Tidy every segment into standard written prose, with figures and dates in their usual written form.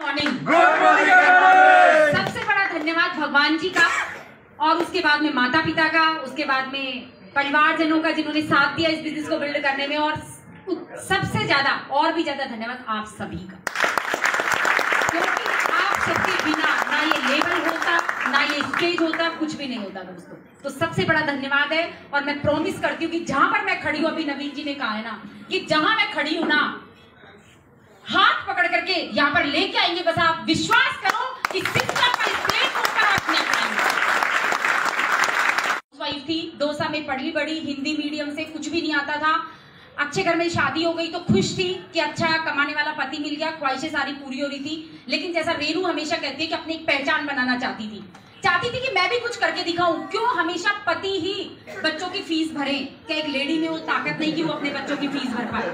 Morning. Good morning. सबसे बड़ा धन्यवाद भगवान जी का, और उसके बाद में माता पिता का, उसके बाद में परिवारजनों का जिन्होंने साथ दिया इस बिजनेस को बिल्ड करने में, और सबसे ज्यादा और भी ज्यादा धन्यवाद आप सभी का, क्योंकि आप सबके बिना ना ये लेवल होता, ना ये स्टेज होता, कुछ भी नहीं होता दोस्तों। तो सबसे बड़ा धन्यवाद है। और मैं प्रॉमिस करती हूँ कि जहां पर मैं खड़ी हूँ, अभी नवीन जी ने कहा है ना कि जहां मैं खड़ी हूँ ना, हाथ पकड़ करके यहाँ पर लेके आएंगे। बस आप विश्वास करो कि सिस्टम का स्टेज ऊपर आप नहीं पाएंगे। वाइफ थी, 2 साल में पढ़ी बड़ी, हिंदी मीडियम से, कुछ भी नहीं आता था। अच्छे घर में शादी हो गई तो खुश थी कि अच्छा कमाने वाला पति मिल गया, ख्वाहिशें सारी पूरी हो रही थी। लेकिन जैसा रेनू हमेशा कहती है कि अपनी एक पहचान बनाना चाहती थी कि मैं भी कुछ करके दिखाऊं। क्यों हमेशा पति ही बच्चों की फीस भरे? क्या एक लेडी में वो ताकत नहीं कि वो अपने बच्चों की फीस भर पाए?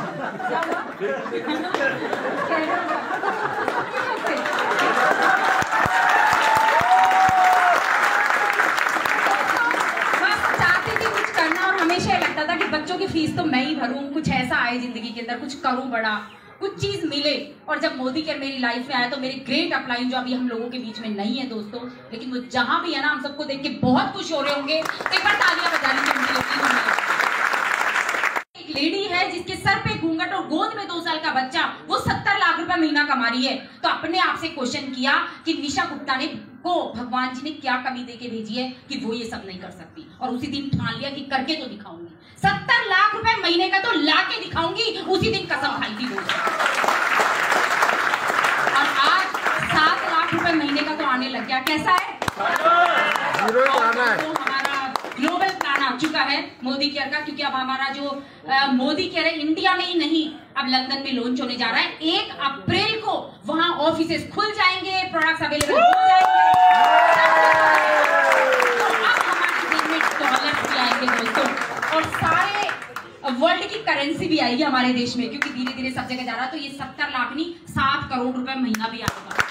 बस चाहती थी कुछ करना, और हमेशा लगता था कि बच्चों की फीस तो मैं ही भरूं, कुछ ऐसा आए जिंदगी के अंदर, कुछ करूं बड़ा, कुछ चीज मिले। और जब मोदी केयर मेरी लाइफ में आया तो मेरी ग्रेट अपलाइन, जो अभी हम लोगों के बीच में नहीं है दोस्तों, लेकिन वो जहां भी है ना, हम सबको देख के बहुत खुश हो रहे होंगे। तो एक बार तालियां बजा लीजिए। एक लेडी है जिसके सर पे घूंघट और गोद में 2 साल का बच्चा, वो 70 लाख रुपए महीना कमा रही है। तो अपने आप से क्वेश्चन किया कि निशा गुप्ता ने को भगवान जी ने क्या कमी देके भेजी है कि वो ये सब नहीं कर सकती। और उसी दिन ठान लिया कि करके तो दिखाऊंगी। 70 लाख रुपए महीने का तो ला के दिखाऊंगी। उसी दिन कसम खाई थी वो, और आज 7 लाख रुपए महीने का तो आने लग गया। कैसा है? तो हमारा ग्लोबल प्लान आ चुका है मोदी केयर का, क्योंकि अब हमारा जो मोदी केयर है इंडिया में ही नहीं, अब लंदन में लॉन्च होने जा रहा है। 1 अप्रैल को वहां ऑफिसेस खुल जाएंगे, प्रोडक्ट्स अवेलेबल हो जाएंगे। तो अब हमारे देश में डॉलर भी आएंगे दोस्तों, और सारे वर्ल्ड की करेंसी भी आएगी हमारे देश में, क्योंकि धीरे धीरे सब जगह जा रहा है। तो ये 70 लाख नहीं, 7 करोड़ रुपए महीना भी आएगा।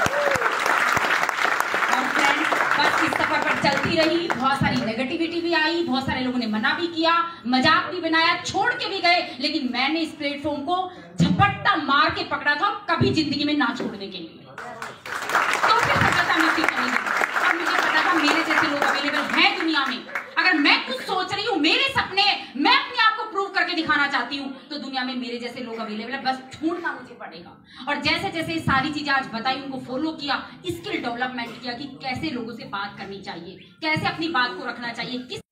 और फ्रेंड्स, बस इस सफर पर चलती रही, बहुत सारी नेगेटिविटी भी आई, बहुत सारे लोगों ने मना भी किया, मजाक भी बनाया, छोड़ के भी गए, लेकिन मैंने इस प्लेटफॉर्म को झपट्टा मार के पकड़ा था, कभी जिंदगी में ना छोड़ने के लिए। तो फिर सफलता मिलती चलेगी। और मुझे पता था मेरे जैसे लोग अवेलेबल हैं दुनिया में। अगर मैं कुछ सोच रही हूँ, मेरे सपने, मैं अपने आप को प्रूव करके दिखाना चाहती हूँ, तो दुनिया में मेरे जैसे लोग अवेलेबल है, बस ढूंढना मुझे पड़ेगा। और जैसे जैसे सारी चीजें आज बताई, उनको फॉलो किया, स्किल डेवलपमेंट किया कि कैसे लोगों से बात करनी चाहिए, कैसे अपनी बात को रखना चाहिए, किस